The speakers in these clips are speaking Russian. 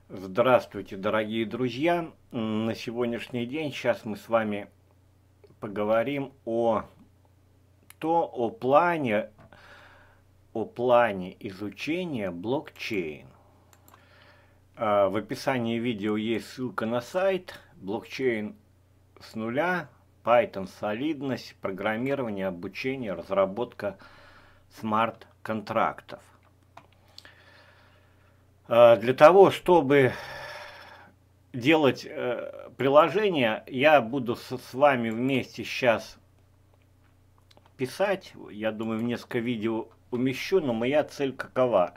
Здравствуйте, дорогие друзья! На сегодняшний день сейчас мы с вами поговорим о плане изучения блокчейн. В описании видео есть ссылка на сайт блокчейн с нуля, Python солидность, программирование, обучение, разработка смарт-контрактов. Для того, чтобы делать приложение, я буду с вами вместе сейчас писать. Я думаю, в несколько видео умещу, но моя цель какова?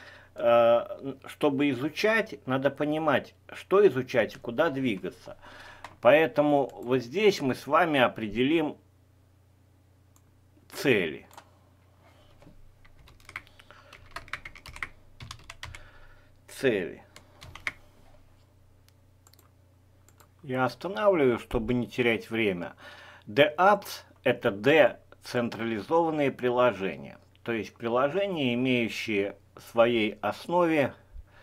Чтобы изучать, надо понимать, что изучать и куда двигаться. Поэтому вот здесь мы с вами определим цели. Я останавливаю, чтобы не терять время. DApps – это децентрализованные приложения. То есть приложения, имеющие в своей основе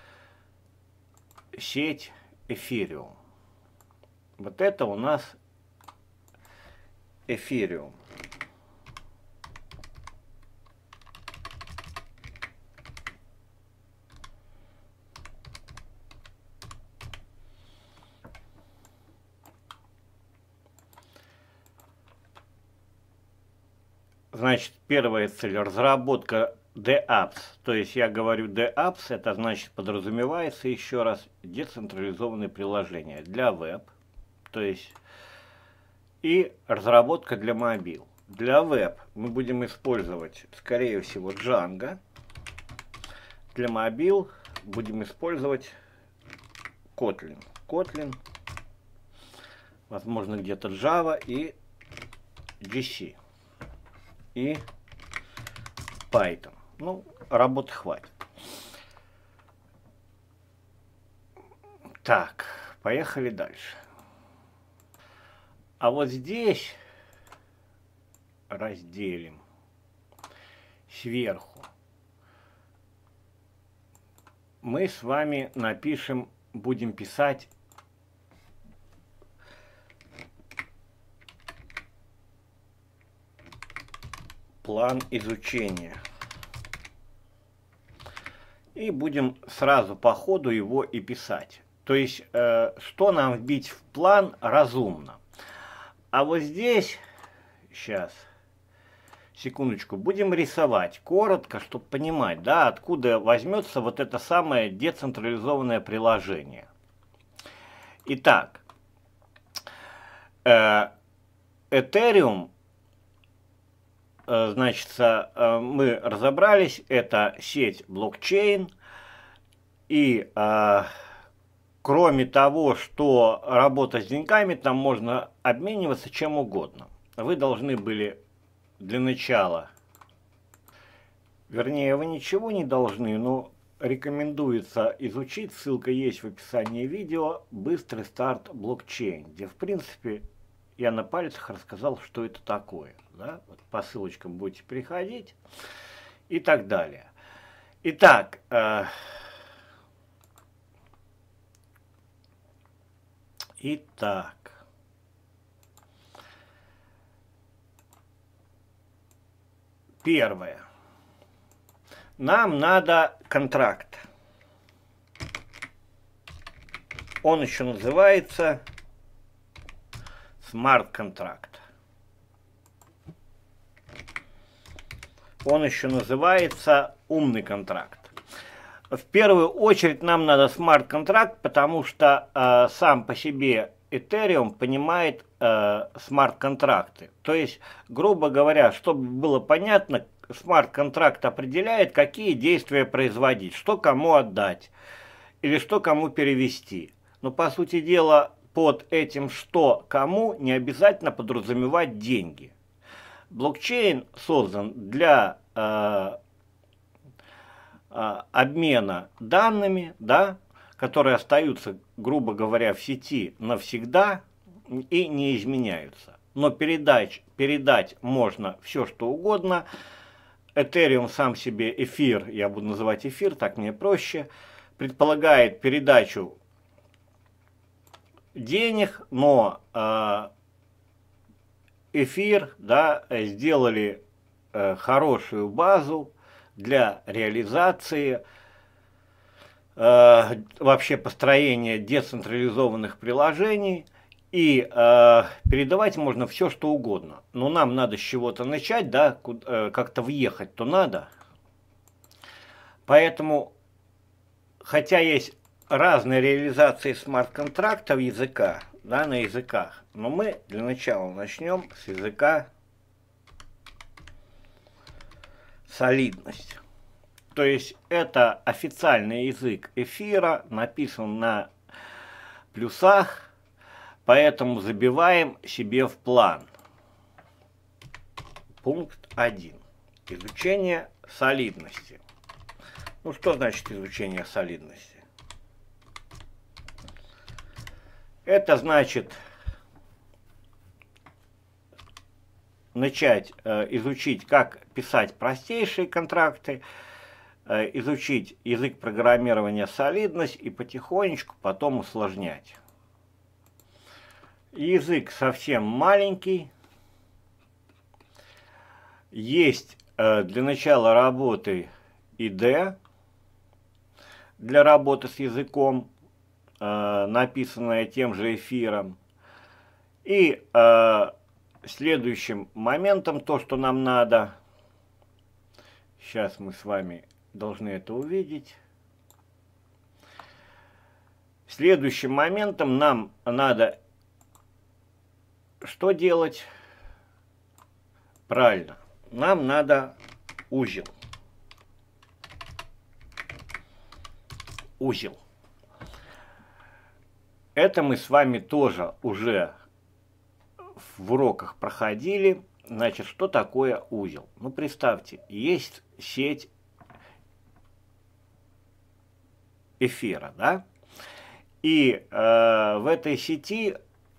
сеть Ethereum. Вот это у нас Ethereum. Значит, первая цель – разработка DApps. То есть я говорю DApps, это значит подразумевается еще раз децентрализованные приложения для веб, то есть и разработка для мобил. Для веб мы будем использовать, скорее всего, Django. Для мобил будем использовать Kotlin. Возможно, где-то Java и GC. И Python. Ну, работы хватит. Так, поехали дальше. А вот здесь разделим сверху. Мы с вами напишем, будем писать план изучения. И будем сразу по ходу его и писать. То есть, что нам вбить в план разумно. А вот здесь, сейчас, секундочку, будем рисовать коротко, чтобы понимать, да, откуда возьмется вот это самое децентрализованное приложение. Итак, Ethereum, значит, мы разобрались, это сеть блокчейн, и кроме того, что работа с деньгами, там можно обмениваться чем угодно. Вы должны были для начала, вернее, вы ничего не должны, но рекомендуется изучить, ссылка есть в описании видео, «Быстрый старт блокчейн», где, в принципе, я на пальцах рассказал, что это такое. Да? Вот по ссылочкам будете переходить и так далее. Итак, первое. Нам надо контракт. Он еще называется смарт-контракт. Он еще называется умный контракт. В первую очередь нам надо смарт-контракт, потому что сам по себе Ethereum понимает смарт-контракты. То есть, грубо говоря, чтобы было понятно, смарт-контракт определяет, какие действия производить, что кому отдать или что кому перевести. Но по сути дела, под этим что кому не обязательно подразумевать деньги. Блокчейн создан для обмена данными, да, которые остаются, грубо говоря, в сети навсегда и не изменяются. Но передать можно все, что угодно. Ethereum сам себе эфир, я буду называть эфир, так мне проще, предполагает передачу денег, но эфир, да, сделали хорошую базу для реализации вообще построения децентрализованных приложений. И передавать можно все, что угодно. Но нам надо с чего-то начать, да, как-то въехать, то надо. Поэтому, хотя есть разные реализации смарт-контрактов языка, да, на языках, но мы для начала начнем с языка солидность. То есть это официальный язык эфира, написан на плюсах. Поэтому забиваем себе в план. Пункт 1. Изучение солидности. Ну, что значит изучение солидности? Это значит начать изучить, как писать простейшие контракты, изучить язык программирования солидность и потихонечку потом усложнять. Язык совсем маленький. Есть для начала работы IDE для работы с языком, написанная тем же эфиром. И следующим моментом, то, что нам надо, сейчас мы с вами должны это увидеть. Следующим моментом нам надо что делать? Правильно, нам надо узел. Узел. Это мы с вами тоже уже в уроках проходили. Значит, что такое узел? Ну, представьте, есть сеть эфира, да? И в этой сети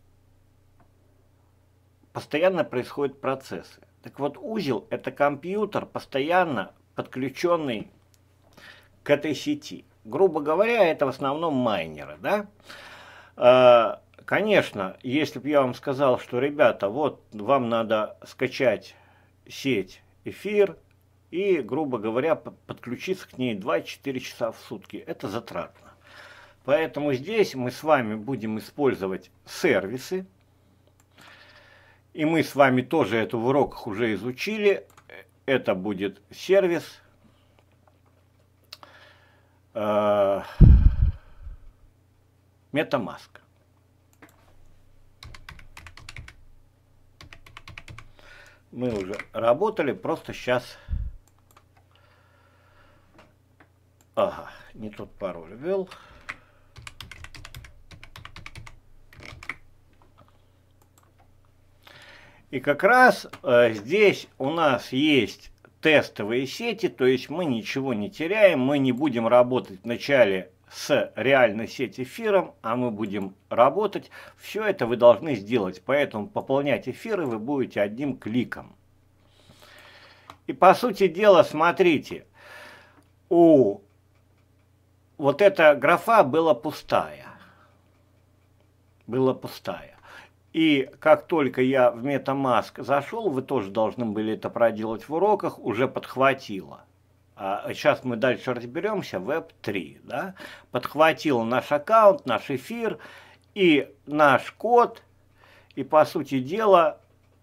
постоянно происходят процессы. Так вот, узел – это компьютер, постоянно подключенный к этой сети. Грубо говоря, это в основном майнеры, да? Конечно, если бы я вам сказал, что, ребята, вот вам надо скачать сеть эфир и, грубо говоря, подключиться к ней 24 часа в сутки, это затратно. Поэтому здесь мы с вами будем использовать сервисы. И мы с вами тоже это в уроках уже изучили. Это будет сервис MetaMask. Мы уже работали, просто сейчас... Ага, не тот пароль ввел. И как раз здесь у нас есть тестовые сети, то есть мы ничего не теряем, мы не будем работать вначале с реальной сетью эфиром, а мы будем работать. Все это вы должны сделать, поэтому пополнять эфиры вы будете одним кликом. И по сути дела, смотрите, вот эта графа была пустая. Была пустая. И как только я в MetaMask зашел, вы тоже должны были это проделать в уроках, уже подхватило. Сейчас мы дальше разберемся, Web3, да? Подхватил наш аккаунт, наш эфир и наш код. И по сути дела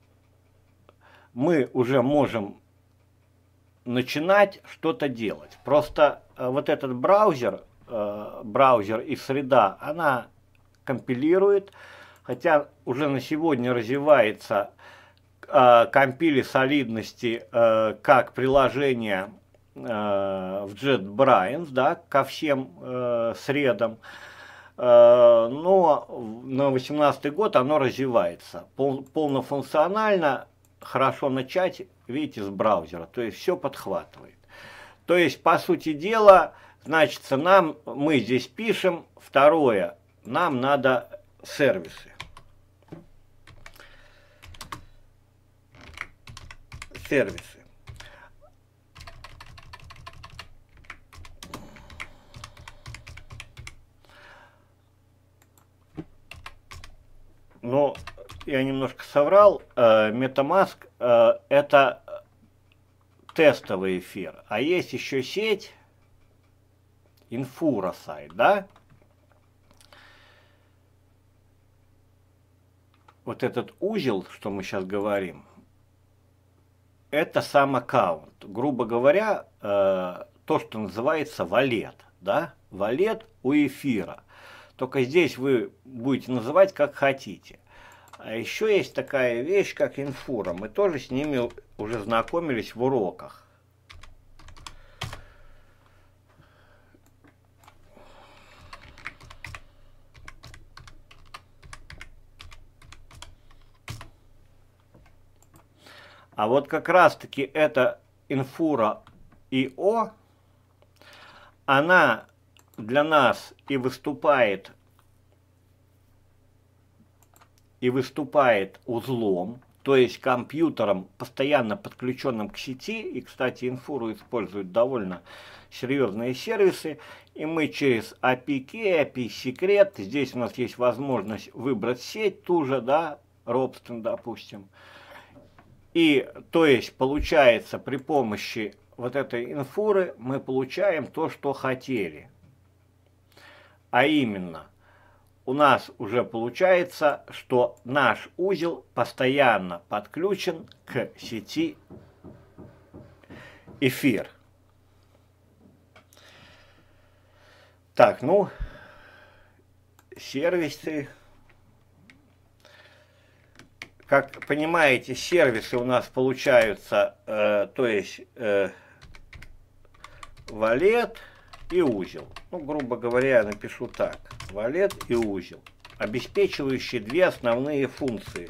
мы уже можем начинать что-то делать. Просто вот этот браузер и среда, она компилирует. Хотя уже на сегодня развивается компили солидности как приложение в JetBrains, да, ко всем средам. Но на 2018 год оно развивается. Полнофункционально, хорошо начать, видите, с браузера. То есть все подхватывает. То есть, по сути дела, значит, мы здесь пишем. Второе, нам надо сервисы. Сервисы. но я немножко соврал. MetaMask это тестовый эфир, а есть еще сеть Infura сайт, да? Вот этот узел, что мы сейчас говорим, это сам аккаунт. Грубо говоря, то, что называется валет, да? Валет у эфира. Только здесь вы будете называть как хотите. А еще есть такая вещь, как Infura. Мы тоже с ними уже знакомились в уроках. А вот как раз-таки эта Infura.io, она для нас и выступает узлом, то есть компьютером, постоянно подключенным к сети. И, кстати, Infura используют довольно серьезные сервисы. И мы через API, API секрет, здесь у нас есть возможность выбрать сеть ту же, да, Робстон, допустим. И, то есть, получается, при помощи вот этой инфуры мы получаем то, что хотели. А именно, у нас уже получается, что наш узел постоянно подключен к сети эфир. Так, ну, сервисы. Как понимаете, сервисы у нас получаются, то есть валет и узел. Ну, грубо говоря, я напишу так. Валет и узел, обеспечивающие две основные функции.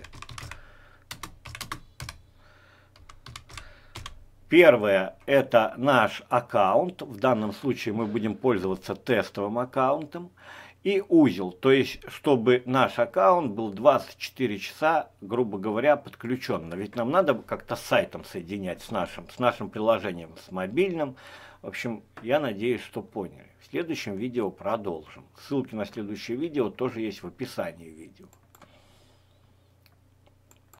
Первое – это наш аккаунт. В данном случае мы будем пользоваться тестовым аккаунтом. И узел, то есть, чтобы наш аккаунт был 24 часа, грубо говоря, подключен. Ведь нам надо как-то с сайтом соединять, с нашим приложением, с мобильным. В общем, я надеюсь, что поняли. В следующем видео продолжим. Ссылки на следующее видео тоже есть в описании видео.